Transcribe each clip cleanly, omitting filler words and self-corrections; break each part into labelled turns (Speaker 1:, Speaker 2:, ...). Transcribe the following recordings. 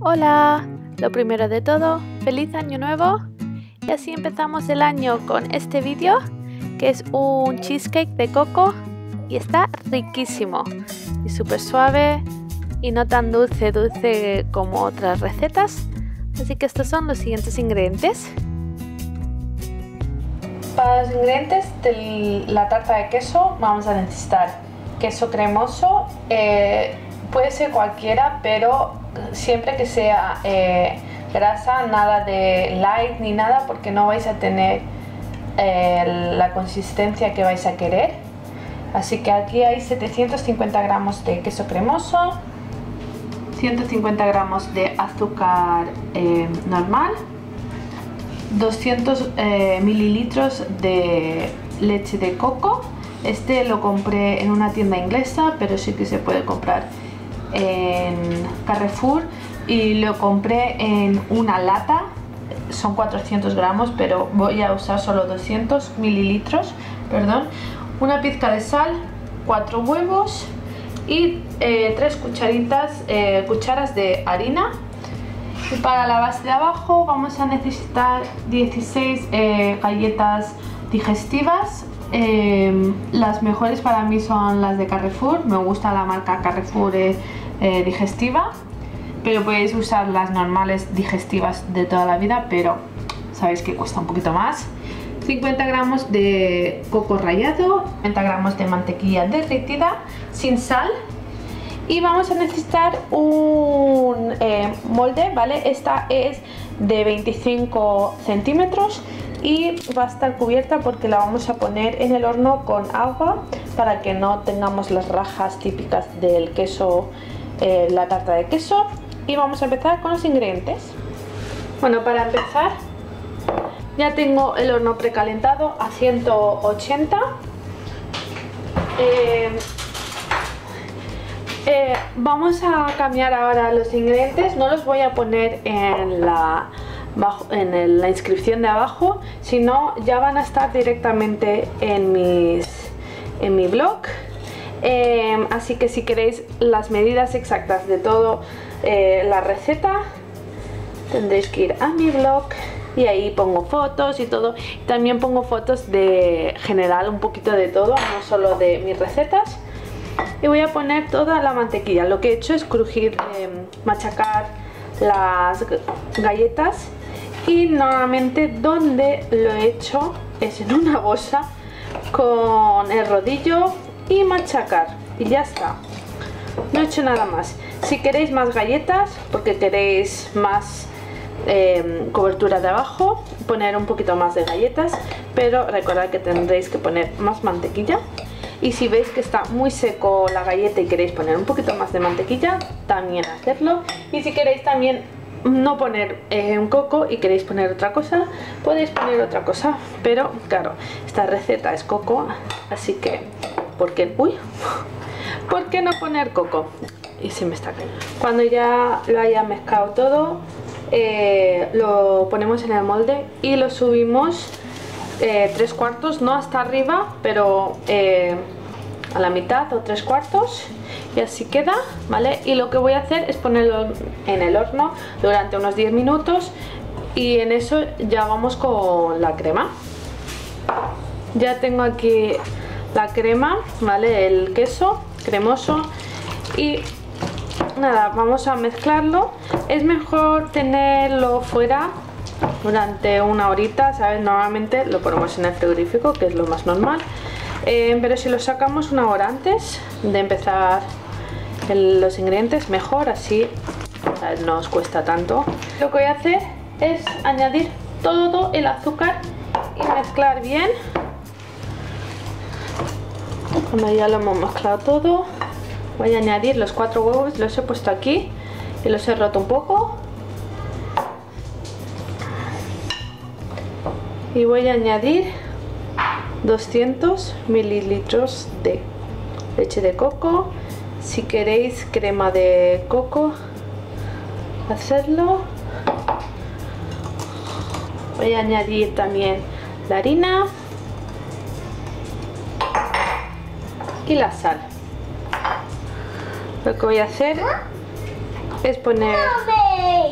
Speaker 1: Hola, lo primero de todo, feliz año nuevo. Y así empezamos el año con este vídeo, que es un cheesecake de coco y está riquísimo y súper suave y no tan dulce como otras recetas. Así que estos son los siguientes ingredientes. Para los ingredientes de la tarta de queso vamos a necesitar queso cremoso, puede ser cualquiera, pero siempre que sea grasa, nada de light ni nada, porque no vais a tener la consistencia que vais a querer. Así que aquí hay 750 gramos de queso cremoso, 150 gramos de azúcar normal, 200 mililitros de leche de coco. Este lo compré en una tienda inglesa, pero sí que se puede comprar en Carrefour, y lo compré en una lata, son 400 gramos, pero voy a usar solo 200 mililitros, perdón. Una pizca de sal, 4 huevos y 3 cucharas de harina. Y para la base de abajo vamos a necesitar 16 galletas digestivas. Las mejores para mí son las de Carrefour, me gusta la marca Carrefour digestiva, pero podéis usar las normales digestivas de toda la vida, pero sabéis que cuesta un poquito más. 50 gramos de coco rallado, 50 gramos de mantequilla derretida sin sal. Y vamos a necesitar un molde, ¿vale? Esta es de 25 centímetros y va a estar cubierta porque la vamos a poner en el horno con agua para que no tengamos las rajas típicas del queso, la tarta de queso. Y vamos a empezar con los ingredientes. Bueno, para empezar ya tengo el horno precalentado a 180. Vamos a cambiar ahora los ingredientes, no los voy a poner en la inscripción de abajo, sino ya van a estar directamente en mi blog. Así que si queréis las medidas exactas de todo la receta, tendréis que ir a mi blog y ahí pongo fotos y todo. También pongo fotos de general, un poquito de todo, no solo de mis recetas. Y voy a poner toda la mantequilla. Lo que he hecho es crujir, machacar las galletas, y normalmente donde lo he hecho es en una bolsa con el rodillo y machacar, y ya está, no he hecho nada más. Si queréis más galletas porque queréis más cobertura de abajo, poner un poquito más de galletas, pero recordad que tendréis que poner más mantequilla. Y si veis que está muy seco la galleta y queréis poner un poquito más de mantequilla, también hacerlo. Y si queréis también no poner un coco y queréis poner otra cosa, podéis poner otra cosa. Pero claro, esta receta es coco, así que ¿por qué no poner coco? Y se me está cayendo. Cuando ya lo haya mezclado todo, lo ponemos en el molde y lo subimos 3/4, no hasta arriba, pero a la mitad o 3/4, y así queda, ¿vale? Y lo que voy a hacer es ponerlo en el horno durante unos 10 minutos, y en eso ya vamos con la crema. Ya tengo aquí la crema, ¿vale? El queso cremoso, y nada, vamos a mezclarlo. Es mejor tenerlo fuera durante una horita, ¿sabes? Normalmente lo ponemos en el frigorífico, que es lo más normal, pero si lo sacamos una hora antes de empezar los ingredientes, mejor, así, ¿sabes? No os cuesta tanto. Lo que voy a hacer es añadir todo el azúcar y mezclar bien. Cuando ya lo hemos mezclado todo, voy a añadir los 4 huevos, los he puesto aquí y los he roto un poco. Y voy a añadir 200 mililitros de leche de coco. Si queréis crema de coco, hacedlo. Voy a añadir también la harina y la sal. Lo que voy a hacer es poner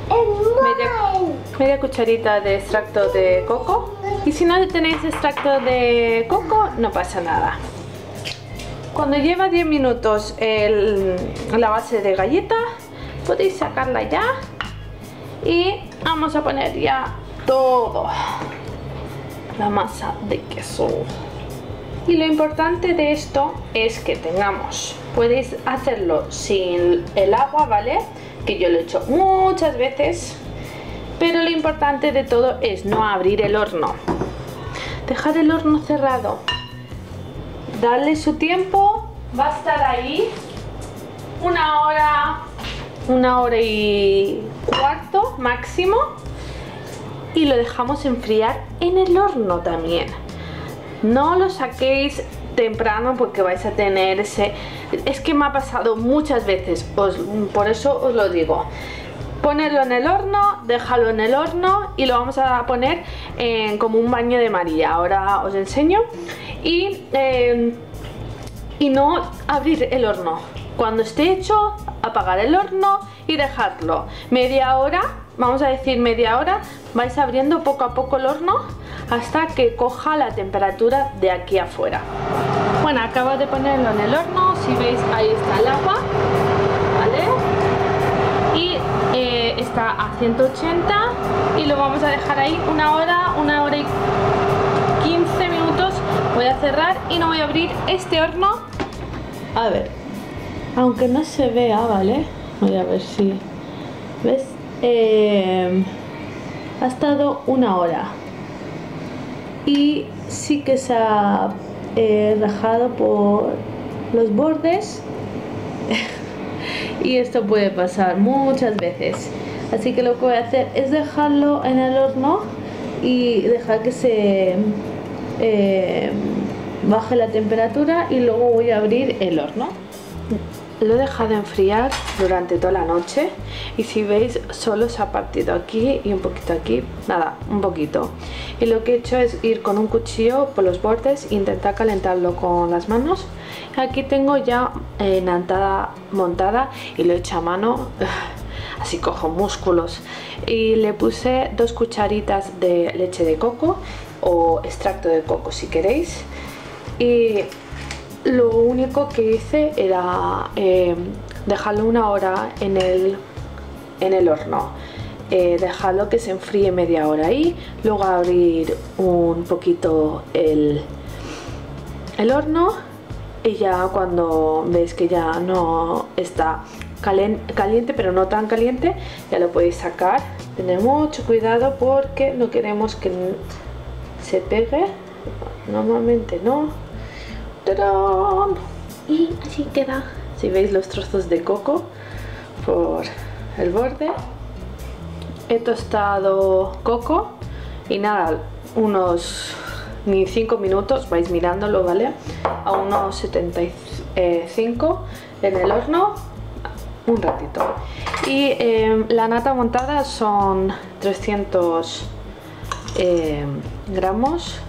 Speaker 1: media cucharita de extracto de coco. Y si no tenéis extracto de coco, no pasa nada. Cuando lleva 10 minutos la base de galleta, podéis sacarla ya. Y vamos a poner ya todo la masa de queso. Y lo importante de esto es que tengamos, podéis hacerlo sin el agua, ¿vale? Que yo lo he hecho muchas veces, pero lo importante de todo es no abrir el horno. Dejar el horno cerrado, darle su tiempo, va a estar ahí una hora y cuarto máximo, y lo dejamos enfriar en el horno también. No lo saquéis temprano porque vais a tener ese... Es que me ha pasado muchas veces, por eso os lo digo. Ponerlo en el horno, déjalo en el horno y lo vamos a poner en como un baño de María. Ahora os enseño. Y no abrir el horno. Cuando esté hecho, apagar el horno y dejarlo media hora. Vamos a decir media hora. Vais abriendo poco a poco el horno hasta que coja la temperatura de aquí afuera. Bueno, acabo de ponerlo en el horno. Si veis, ahí está el agua, ¿vale? Y está a 180 y lo vamos a dejar ahí una hora y 15 minutos. Voy a cerrar y no voy a abrir este horno. A ver, aunque no se vea, ¿vale? Voy a ver si... ¿Ves? Ha estado una hora y sí que se ha rajado por los bordes y esto puede pasar muchas veces, así que lo que voy a hacer es dejarlo en el horno y dejar que se baje la temperatura y luego voy a abrir el horno. Lo he dejado enfriar durante toda la noche y si veis solo se ha partido aquí y un poquito aquí, nada, un poquito. Y lo que he hecho es ir con un cuchillo por los bordes e intentar calentarlo con las manos. Aquí tengo ya nata montada y lo he hecho a mano, así cojo músculos. Y le puse 2 cucharitas de leche de coco o extracto de coco si queréis. Y lo único que hice era dejarlo una hora en el horno, dejarlo que se enfríe media hora ahí, luego abrir un poquito el horno y ya cuando veis que ya no está caliente pero no tan caliente, ya lo podéis sacar. Tener mucho cuidado porque no queremos que se pegue, normalmente no. Y así queda. Si veis los trozos de coco por el borde. He tostado coco y nada, unos ni 5 minutos, vais mirándolo, ¿vale? A unos 75 en el horno, un ratito. Y la nata montada son 300 gramos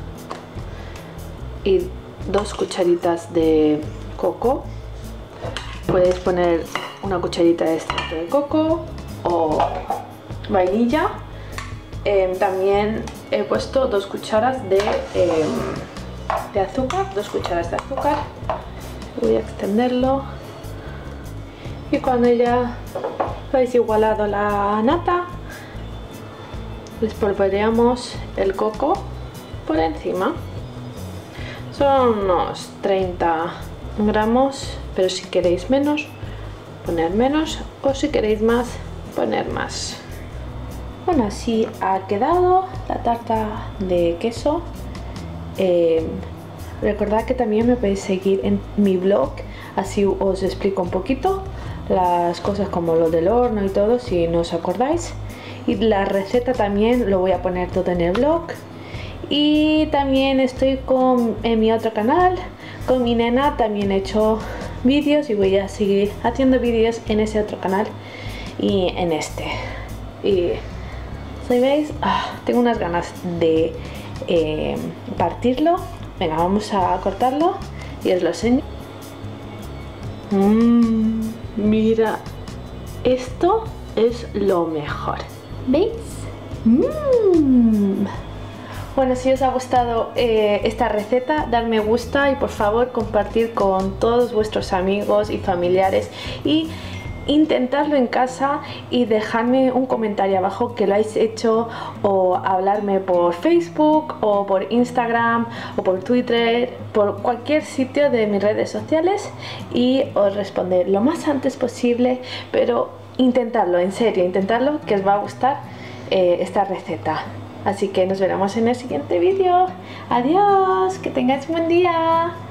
Speaker 1: y 2 cucharitas de coco. Podéis poner una cucharita de extracto de coco o vainilla. También he puesto 2 cucharas de azúcar, 2 cucharas de azúcar. Voy a extenderlo y cuando ya habéis igualado la nata, les polvoreamos el coco por encima. Son unos 30 gramos, pero si queréis menos, poner menos, o si queréis más, poner más. Bueno, así ha quedado la tarta de queso. Recordad que también me podéis seguir en mi blog, así os explico un poquito las cosas como lo del horno y todo, si no os acordáis. Y la receta también lo voy a poner todo en el blog. Y también estoy en mi otro canal, con mi nena, también he hecho vídeos y voy a seguir haciendo vídeos en ese otro canal y en este. Y si veis, tengo unas ganas de partirlo. Venga, vamos a cortarlo y os lo enseño. Mira, esto es lo mejor. ¿Veis? Mmm. Bueno, si os ha gustado esta receta, dadme me gusta y por favor compartir con todos vuestros amigos y familiares y intentarlo en casa y dejadme un comentario abajo que lo hayáis hecho o hablarme por Facebook o por Instagram o por Twitter, por cualquier sitio de mis redes sociales y os responderé lo más antes posible, pero intentadlo, en serio, intentadlo que os va a gustar esta receta. Así que nos veremos en el siguiente vídeo. Adiós, que tengáis un buen día.